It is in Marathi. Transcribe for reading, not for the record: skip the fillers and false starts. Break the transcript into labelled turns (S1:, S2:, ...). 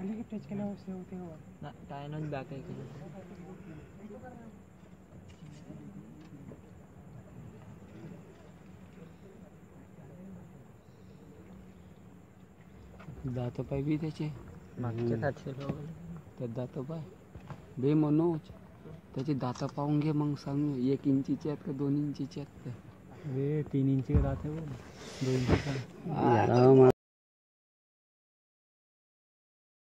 S1: खाली टच केल्यावर सेव होते ना टायनच बॅक आहे केलं दात पाय बी त्याचे मागचे त्यात दात पाय बे मनोज त्याचे दात पाहून घे मग सांग 1 इंचीचे आहेत का 2 इंचीचे आहेत ते 3 इंची दात आहे 2 इंची